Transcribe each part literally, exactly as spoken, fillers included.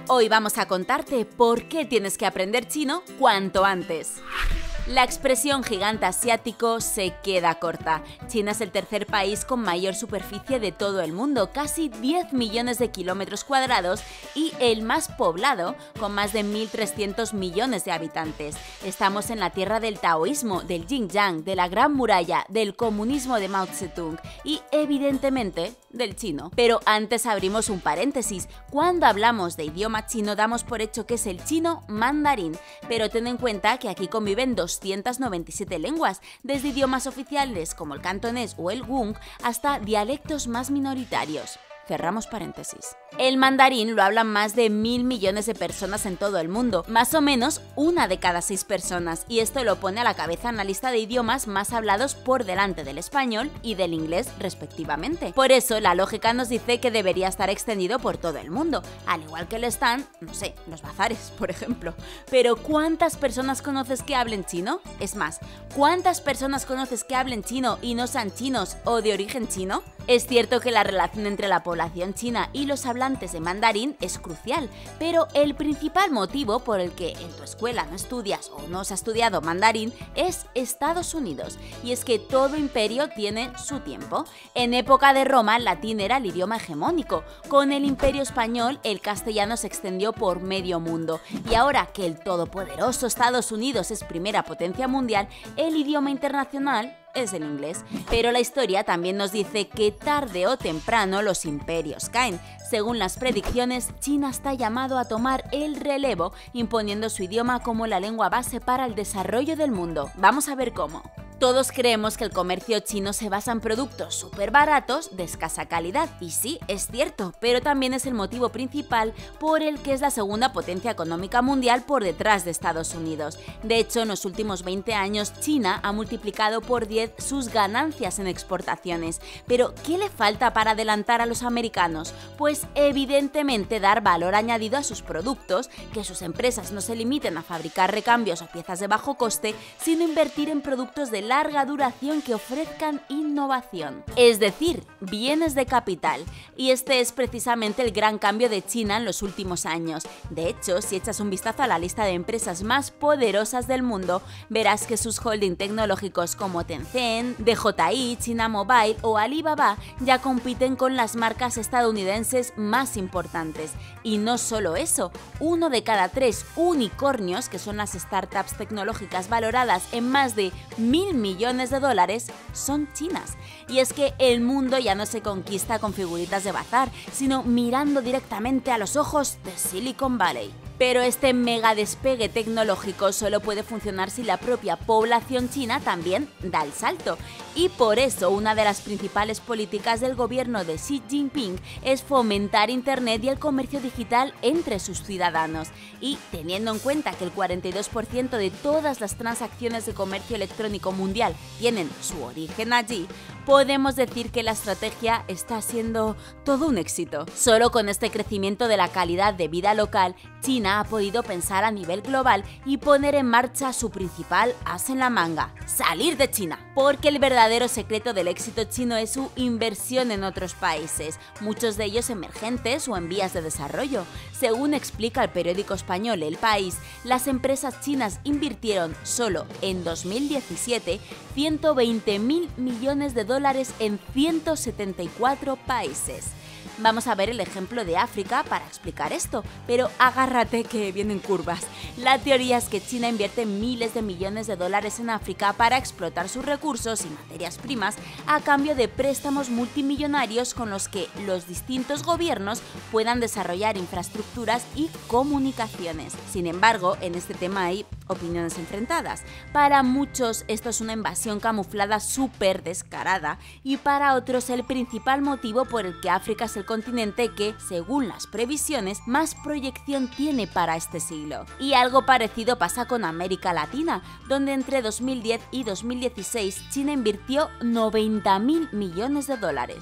Hoy vamos a contarte por qué tienes que aprender chino cuanto antes. La expresión gigante asiático se queda corta. China es el tercer país con mayor superficie de todo el mundo, casi diez millones de kilómetros cuadrados, y el más poblado, con más de mil trescientos millones de habitantes. Estamos en la tierra del taoísmo, del yin-yang, de la Gran Muralla, del comunismo de Mao Zedong y, evidentemente, del chino. Pero antes abrimos un paréntesis. Cuando hablamos de idioma chino damos por hecho que es el chino mandarín, pero ten en cuenta que aquí conviven doscientas noventa y siete lenguas, desde idiomas oficiales como el cantonés o el hgung hasta dialectos más minoritarios. Cerramos paréntesis. El mandarín lo hablan más de mil millones de personas en todo el mundo, más o menos una de cada seis personas, y esto lo pone a la cabeza en la lista de idiomas más hablados por delante del español y del inglés respectivamente. Por eso, la lógica nos dice que debería estar extendido por todo el mundo, al igual que lo están, no sé, los bazares, por ejemplo. Pero ¿cuántas personas conoces que hablen chino? Es más, ¿cuántas personas conoces que hablen chino y no sean chinos o de origen chino? Es cierto que la relación entre la población china y los hablantes de mandarín es crucial, pero el principal motivo por el que en tu escuela no estudias o no se ha estudiado mandarín es Estados Unidos, y es que todo imperio tiene su tiempo. En época de Roma, el latín era el idioma hegemónico. Con el Imperio español, el castellano se extendió por medio mundo, y ahora que el todopoderoso Estados Unidos es primera potencia mundial, el idioma internacional es el inglés. Pero la historia también nos dice que tarde o temprano los imperios caen. Según las predicciones, China está llamado a tomar el relevo, imponiendo su idioma como la lengua base para el desarrollo del mundo. Vamos a ver cómo. Todos creemos que el comercio chino se basa en productos súper baratos de escasa calidad, y sí, es cierto, pero también es el motivo principal por el que es la segunda potencia económica mundial por detrás de Estados Unidos. De hecho, en los últimos veinte años, China ha multiplicado por diez sus ganancias en exportaciones. Pero, ¿qué le falta para adelantar a los americanos? Pues evidentemente dar valor añadido a sus productos, que sus empresas no se limiten a fabricar recambios o piezas de bajo coste, sino invertir en productos de larga duración que ofrezcan innovación, es decir, bienes de capital. Y este es precisamente el gran cambio de China en los últimos años. De hecho, si echas un vistazo a la lista de empresas más poderosas del mundo, verás que sus holding tecnológicos como Tencent, D J I, China Mobile o Alibaba ya compiten con las marcas estadounidenses más importantes. Y no solo eso, uno de cada tres unicornios, que son las startups tecnológicas valoradas en más de mil millones de dólares, son chinas. Y es que el mundo ya no se conquista con figuritas de bazar, sino mirando directamente a los ojos de Silicon Valley. Pero este mega despegue tecnológico solo puede funcionar si la propia población china también da el salto. Y por eso una de las principales políticas del gobierno de Xi Jinping es fomentar Internet y el comercio digital entre sus ciudadanos. Y teniendo en cuenta que el cuarenta y dos por ciento de todas las transacciones de comercio electrónico mundial tienen su origen allí, podemos decir que la estrategia está siendo todo un éxito. Solo con este crecimiento de la calidad de vida local, China ha podido pensar a nivel global y poner en marcha su principal as en la manga: salir de China. Porque el verdadero secreto del éxito chino es su inversión en otros países, muchos de ellos emergentes o en vías de desarrollo. Según explica el periódico español El País, las empresas chinas invirtieron solo en dos mil diecisiete ciento veinte mil millones de dólares en ciento setenta y cuatro países. Vamos a ver el ejemplo de África para explicar esto, pero agárrate que vienen curvas. La teoría es que China invierte miles de millones de dólares en África para explotar sus recursos y materias primas a cambio de préstamos multimillonarios con los que los distintos gobiernos puedan desarrollar infraestructuras y comunicaciones. Sin embargo, en este tema hay opiniones enfrentadas. Para muchos esto es una invasión camuflada súper descarada, y para otros el principal motivo por el que África es el continente que, según las previsiones, más proyección tiene para este siglo. Y algo parecido pasa con América Latina, donde entre dos mil diez y dos mil dieciséis China invirtió noventa mil millones de dólares.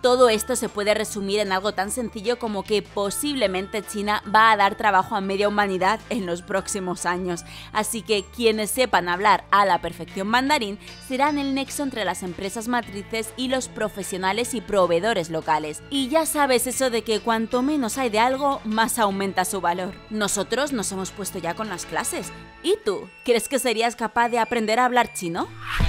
Todo esto se puede resumir en algo tan sencillo como que posiblemente China va a dar trabajo a media humanidad en los próximos años. Así que quienes sepan hablar a la perfección mandarín serán el nexo entre las empresas matrices y los profesionales y proveedores locales. Y ya sabes eso de que cuanto menos hay de algo, más aumenta su valor. Nosotros nos hemos puesto ya con las clases. ¿Y tú? ¿Crees que serías capaz de aprender a hablar chino?